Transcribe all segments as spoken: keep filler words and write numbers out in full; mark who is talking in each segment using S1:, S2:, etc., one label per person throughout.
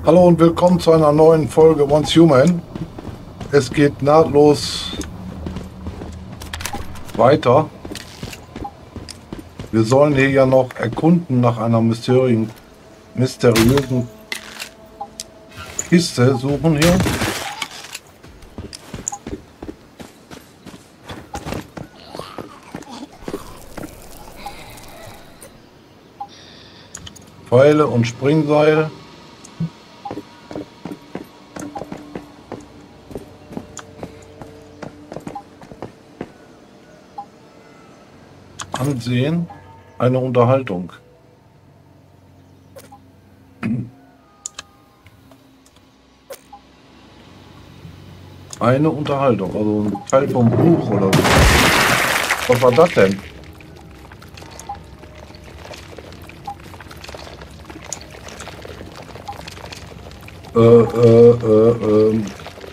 S1: Hallo und willkommen zu einer neuen Folge Once Human. Es geht nahtlos weiter. Wir sollen hier ja noch erkunden nach einer mysteriösen, mysteriösen Kiste suchen hier. Pfeile und Springseil. Ansehen, eine Unterhaltung. Eine Unterhaltung, also ein Teil vom Buch oder so. Was war das denn? Äh, äh, äh, ähm.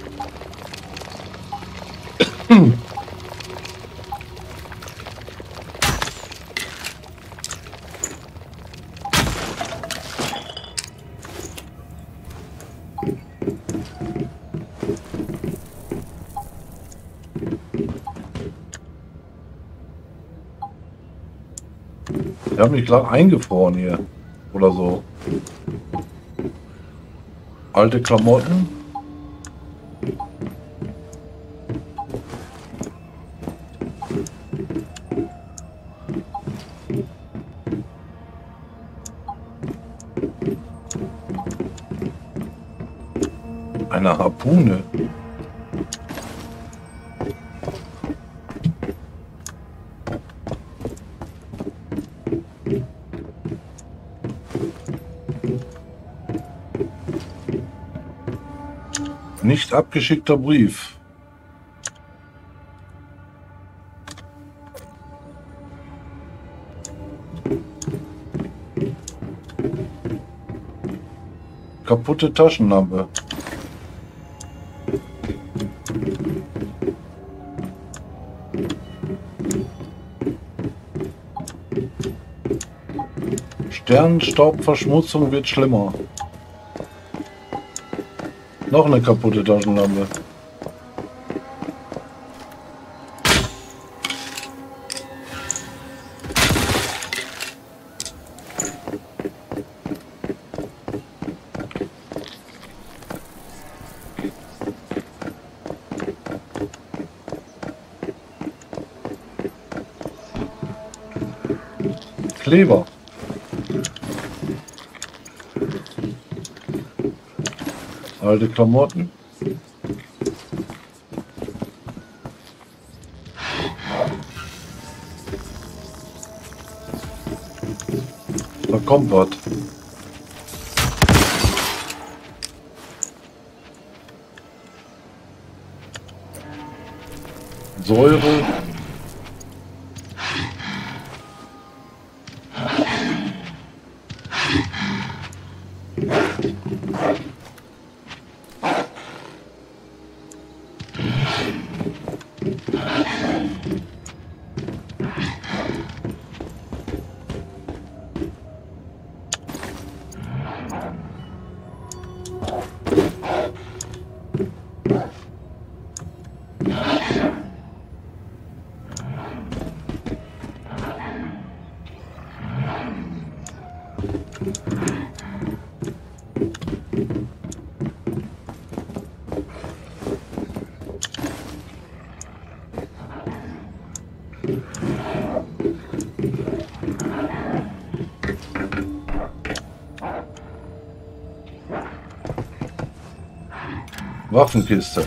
S1: Ich habe mich gerade eingefroren hier. Oder so. Alte Klamotten. Eine Harpune. Nicht abgeschickter Brief. Kaputte Taschenlampe. Sternstaubverschmutzung wird schlimmer. Noch eine kaputte Taschenlampe. Kleber. Alte Klamotten. Da kommt was. Säure. Waffenkiste.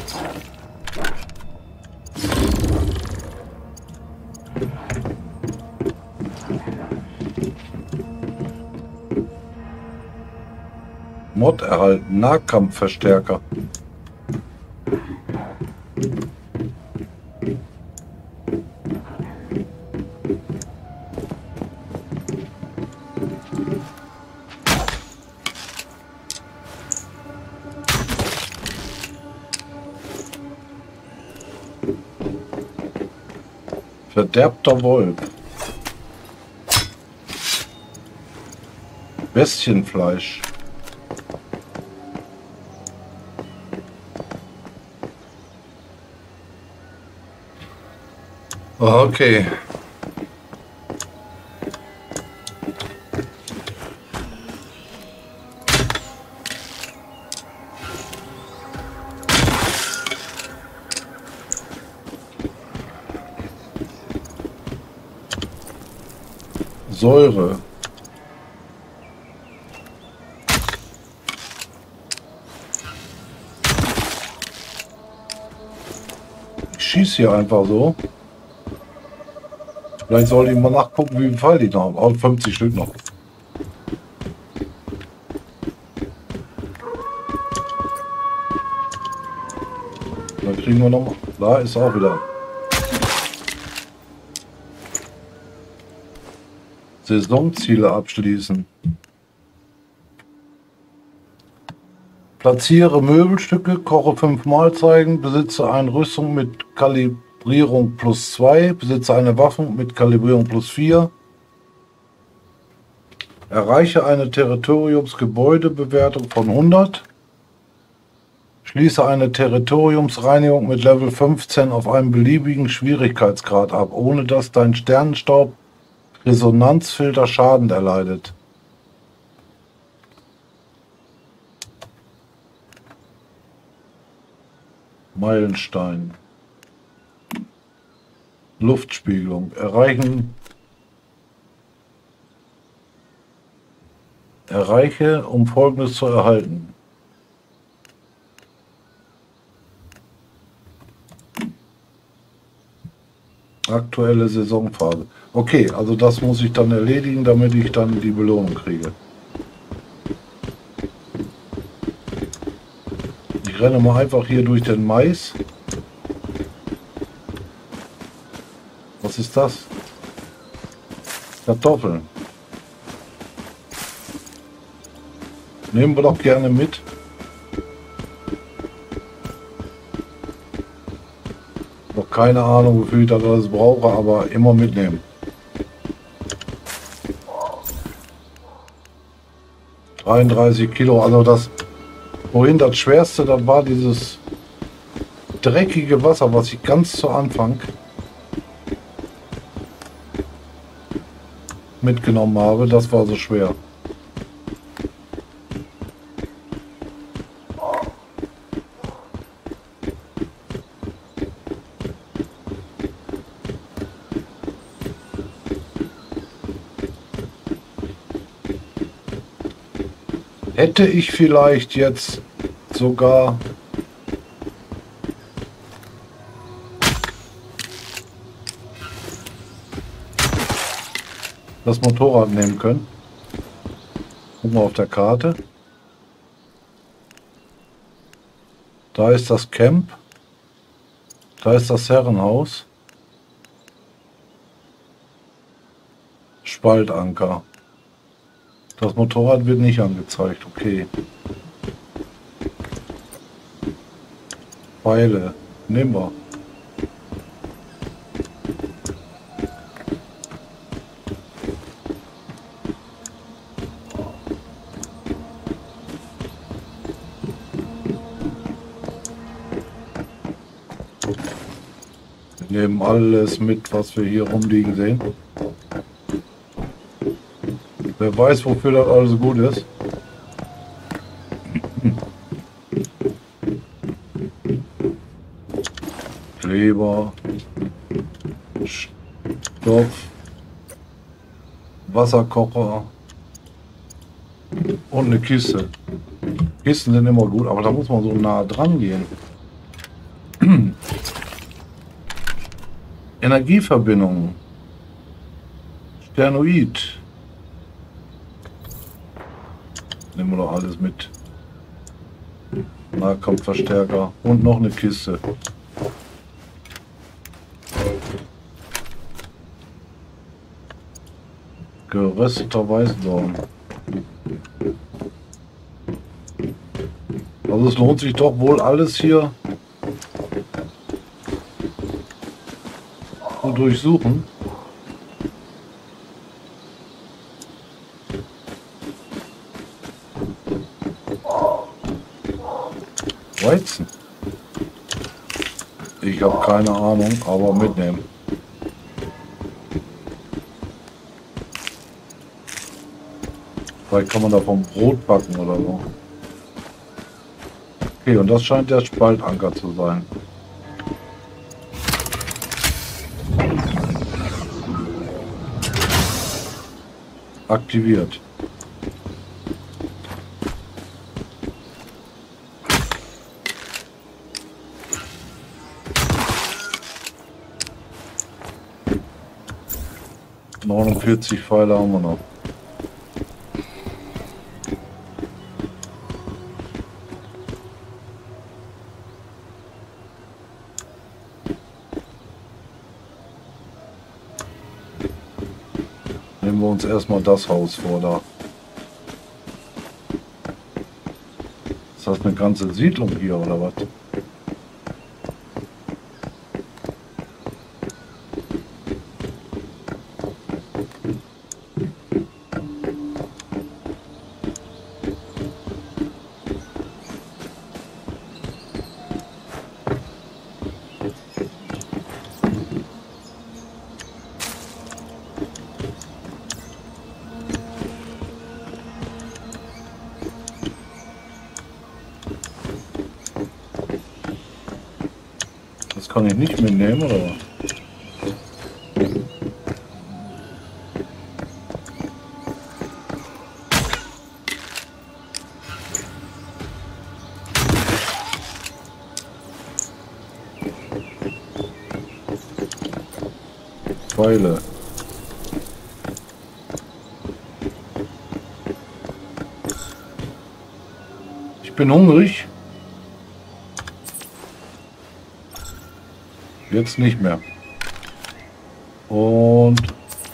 S1: Mod erhalten. Nahkampfverstärker. Verderbter Wolf. Bestienfleisch. Okay. Säure. Ich schieße hier einfach so. Vielleicht soll ich mal nachgucken, wie viel Fall die noch haben. Oh, fünfzig Stück noch. Dann kriegen wir noch mal. Da ist auch wieder. Saisonziele abschließen. Platziere Möbelstücke, koche fünf Mahlzeiten, besitze eine Rüstung mit Kalibrierung plus zwei, besitze eine Waffe mit Kalibrierung plus vier, erreiche eine Territoriumsgebäudebewertung von hundert, schließe eine Territoriumsreinigung mit Level fünfzehn auf einem beliebigen Schwierigkeitsgrad ab, ohne dass dein Sternenstaub Resonanzfilter Schaden erleidet. Meilenstein. Luftspiegelung. Erreichen. Erreiche, um Folgendes zu erhalten. Aktuelle Saisonphase. Okay, also das muss ich dann erledigen, damit ich dann die Belohnung kriege. Ich renne mal einfach hier durch den Mais. Was ist das? Kartoffeln. Nehmen wir doch gerne mit. Noch keine Ahnung, wofür ich das alles brauche, aber immer mitnehmen. dreiunddreißig Kilo, also das vorhin das Schwerste, das war dieses dreckige Wasser, was ich ganz zu Anfang mitgenommen habe. Das war so schwer. Hätte ich vielleicht jetzt sogar das Motorrad nehmen können. Gucken wir auf der Karte. Da ist das Camp. Da ist das Herrenhaus. Spaltanker. Das Motorrad wird nicht angezeigt, okay. Pfeile, nehmen wir. Wir nehmen alles mit, was wir hier rumliegen sehen. Wer weiß, wofür das alles gut ist. Kleber, Stoff, Wasserkocher und eine Kiste. Kisten sind immer gut, aber da muss man so nah dran gehen. Energieverbindung. Sternoid. Nehmen wir doch alles mit. Nahkampfverstärker und noch eine Kiste. Gerösteter Weißdorn. Also es lohnt sich doch wohl alles hier zu durchsuchen. Weizen. Ich habe keine Ahnung, aber mitnehmen. Vielleicht kann man davon Brot backen oder so. Okay, und das scheint der Spaltanker zu sein. Aktiviert. neunundvierzig Pfeile haben wir noch. Nehmen wir uns erstmal das Haus vor da. Ist das eine ganze Siedlung hier oder was? Das kann ich nicht mitnehmen, oder was? Pfeile. Ich bin hungrig. Jetzt nicht mehr. Und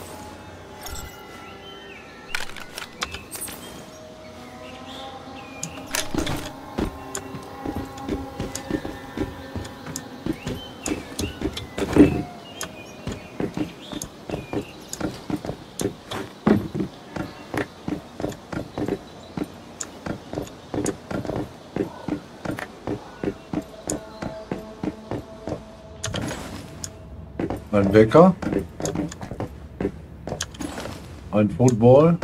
S1: ein Wecker, ein Football,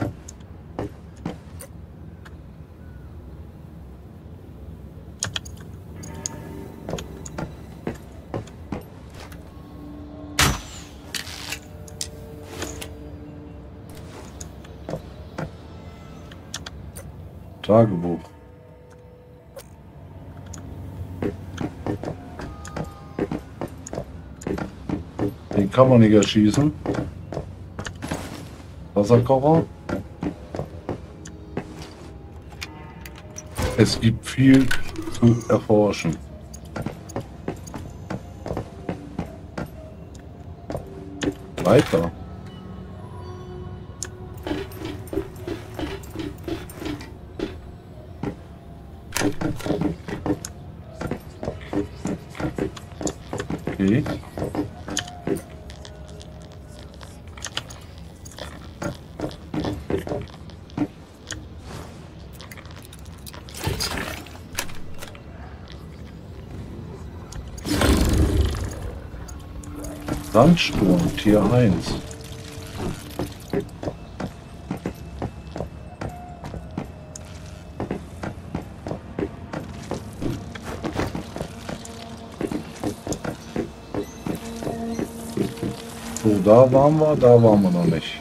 S1: Tagebuch. Den kann man nicht erschießen. Wasserkocher. Es gibt viel zu erforschen. Weiter. Okay. Sandsturm, Tier eins. So, da waren wir, da waren wir noch nicht.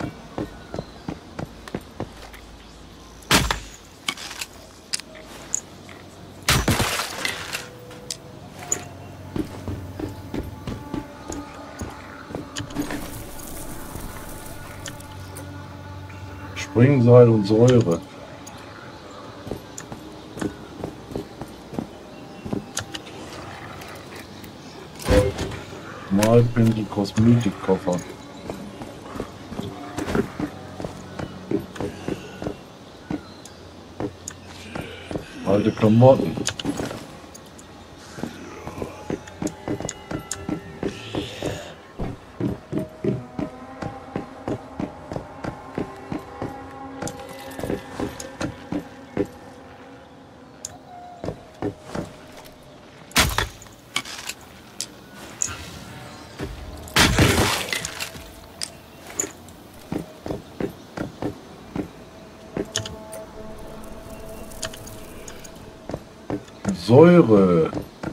S1: Springseil und Säure. Malpinsel, Kosmetikkoffer. Alte Klamotten. Säure.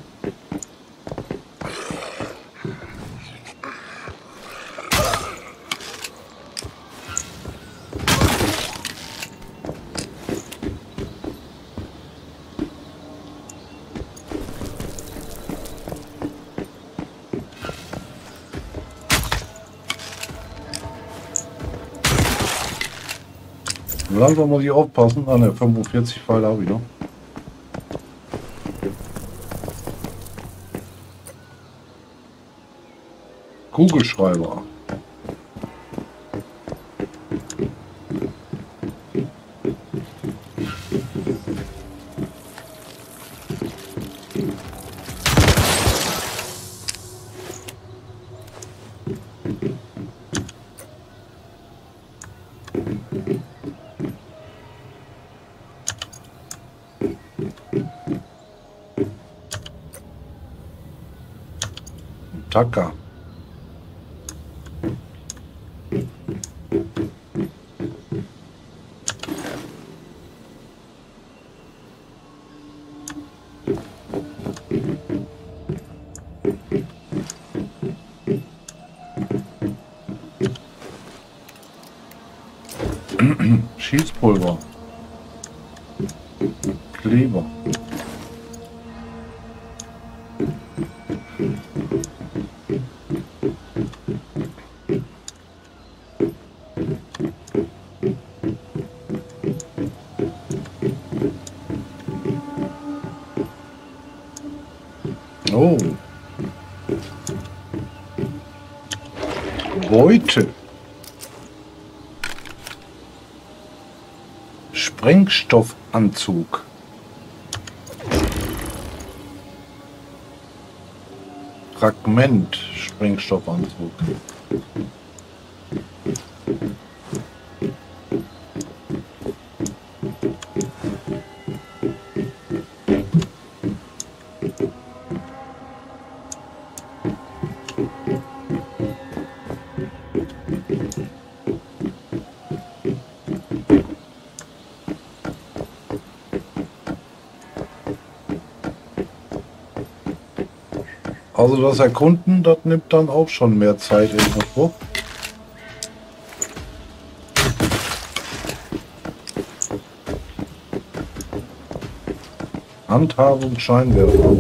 S1: Langsam muss ich aufpassen. Ah ne, fünfundvierzig Pfeile habe ich noch. Kugelschreiber. Tacker. Schießpulver. Kleber. Oh. Beute. Sprengstoffanzug. Fragment. Sprengstoffanzug. Also das Erkunden, das nimmt dann auch schon mehr Zeit in Anspruch. Handhabung Scheinwerfer.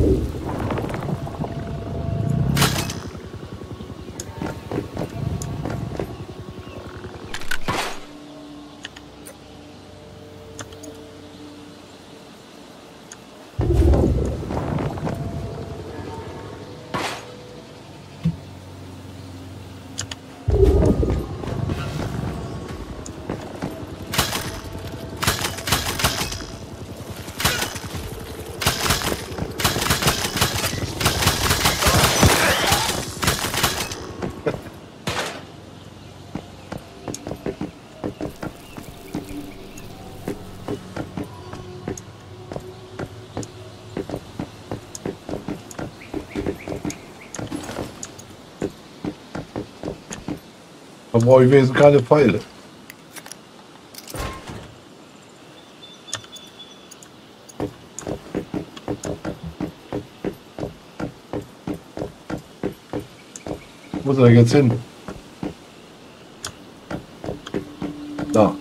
S1: Da brauche ich wenigstens keine Pfeile. Wo ist er jetzt hin? Da.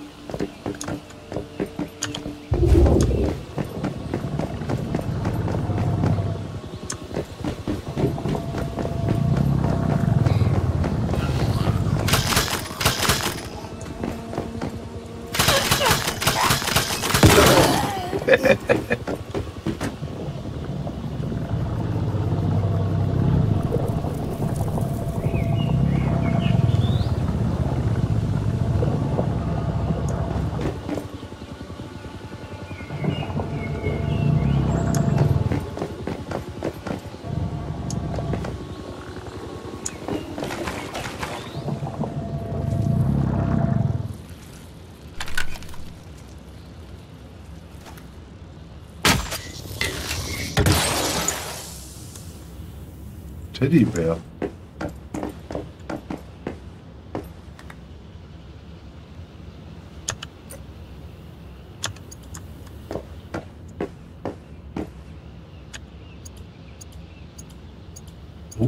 S1: Teddybär.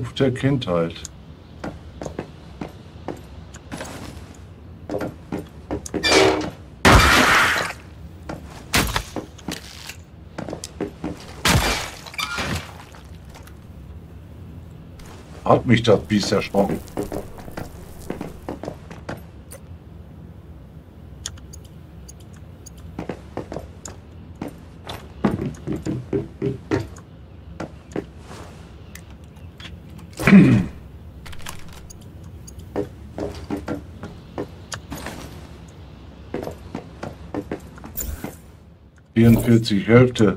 S1: Duft der Kindheit. Hat mich das Biest erschrocken. vierundvierzig Hälfte.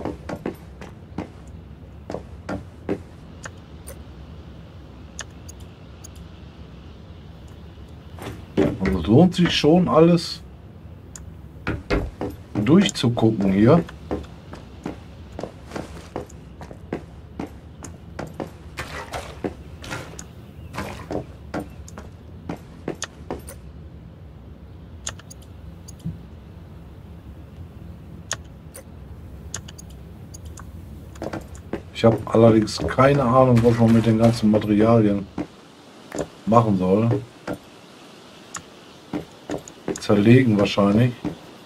S1: Also lohnt sich schon alles durchzugucken hier. Ich habe allerdings keine Ahnung, was man mit den ganzen Materialien machen soll. Zerlegen wahrscheinlich.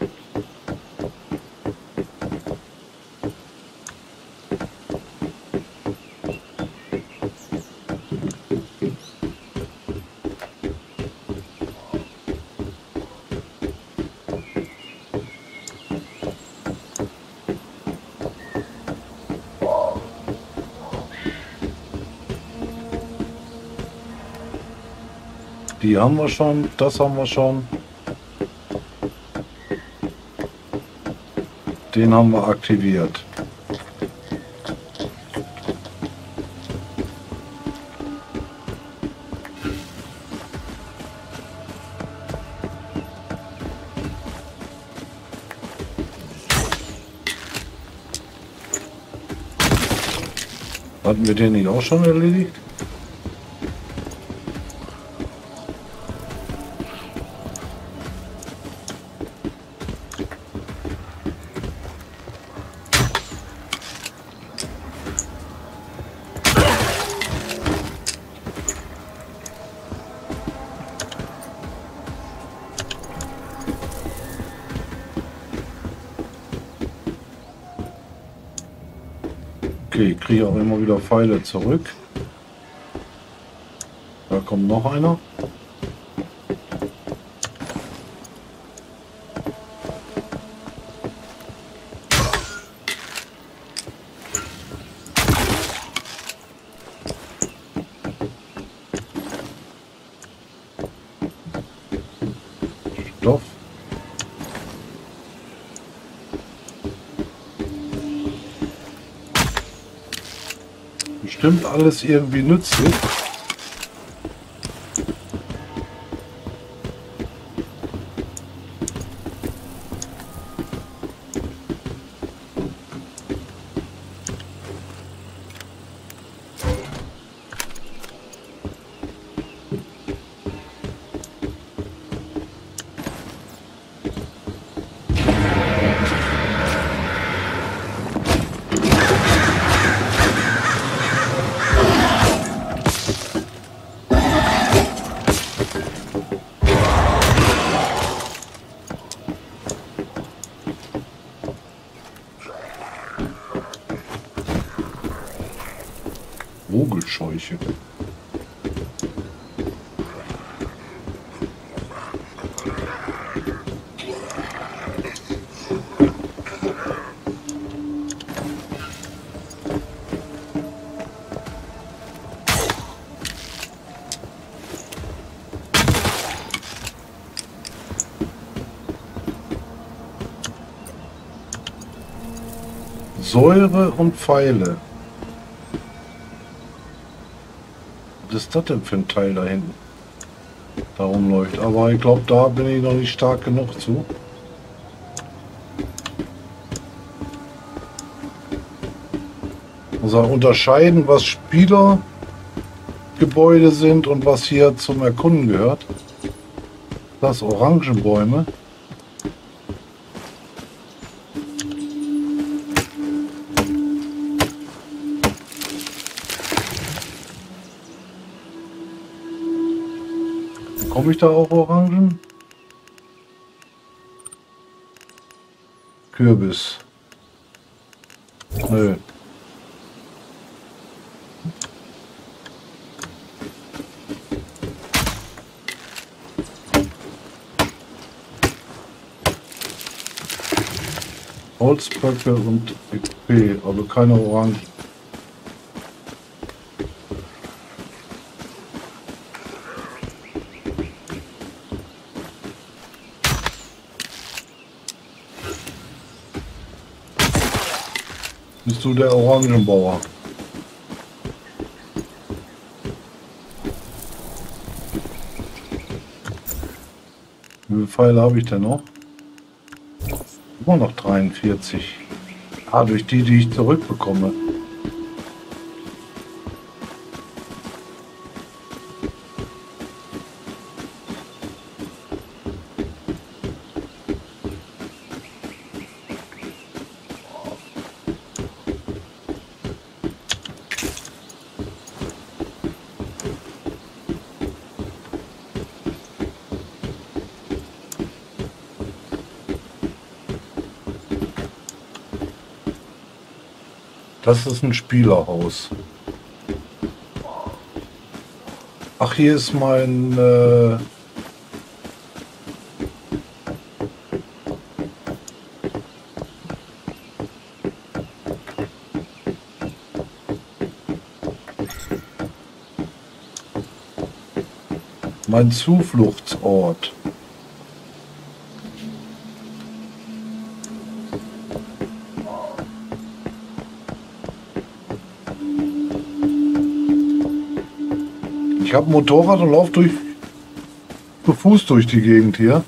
S1: Die haben wir schon, das haben wir schon. Den haben wir aktiviert. Hatten wir den nicht auch schon erledigt? Okay, ich kriege auch immer wieder Pfeile zurück. Da kommt noch einer. Stoff. Bestimmt alles irgendwie nützlich. Vogelscheuche. Säure und Pfeile. Was ist das denn für ein Teil da hinten? Da rumläuft. Aber ich glaube, da bin ich noch nicht stark genug zu. Also unterscheiden, was Spielergebäude sind und was hier zum Erkunden gehört. Das Orangenbäume. Bekomme ich da auch Orangen? Kürbis. Nö. Holzböcke und X P, aber keine Orangen. Bist du der Orangenbauer? Wie viele Pfeile habe ich denn noch? Immer noch dreiundvierzig. Ah, durch die, die ich zurückbekomme. Das ist ein Spielerhaus. Ach, hier ist mein... Äh mein Zufluchtsort. Ich habe ein Motorrad und laufe durch zu Fuß durch die Gegend hier.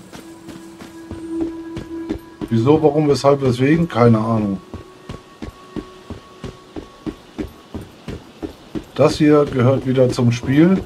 S1: Wieso, warum, weshalb, weswegen? Keine Ahnung. Das hier gehört wieder zum Spiel.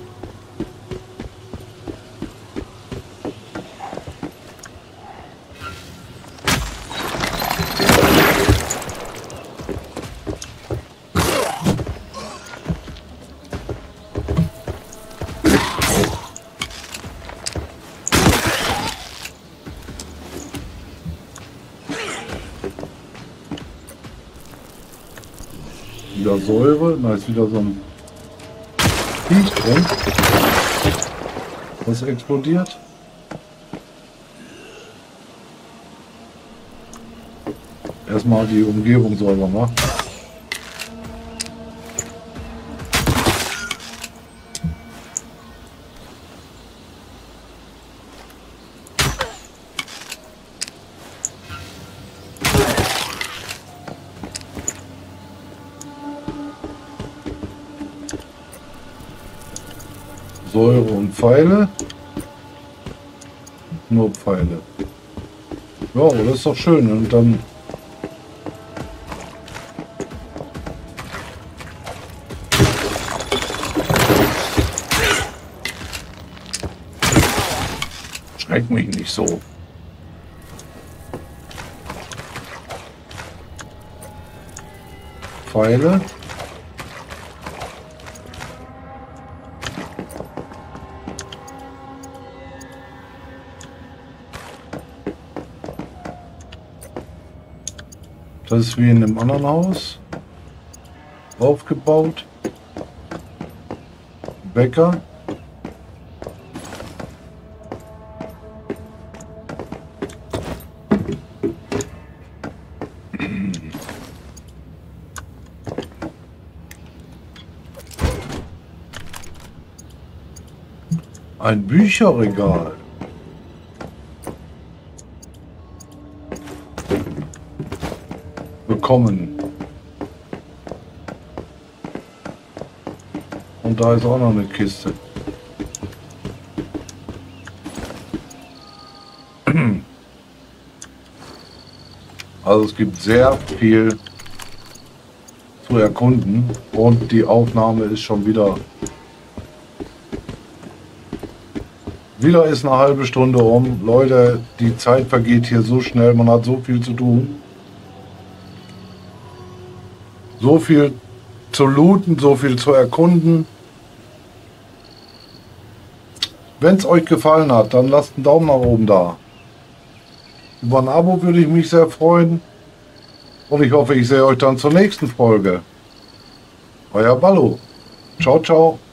S1: Wieder Säure, da ist wieder so ein Viech drin, was explodiert. Erstmal die Umgebung sauber machen. Säure und Pfeile. Nur Pfeile. Ja, das ist doch schön. Und dann schreckt mich nicht so. Pfeile. Das ist wie in einem anderen Haus aufgebaut. Bäcker. Ein Bücherregal. Bekommen. Und da ist auch noch eine Kiste. Also es gibt sehr viel zu erkunden und die Aufnahme ist schon wieder wieder ist eine halbe Stunde um. Leute, die Zeit vergeht hier so schnell, man hat so viel zu tun. So viel zu looten, so viel zu erkunden. Wenn es euch gefallen hat, dann lasst einen Daumen nach oben da. Über ein Abo würde ich mich sehr freuen. Und ich hoffe, ich sehe euch dann zur nächsten Folge. Euer Ballo. Ciao, ciao.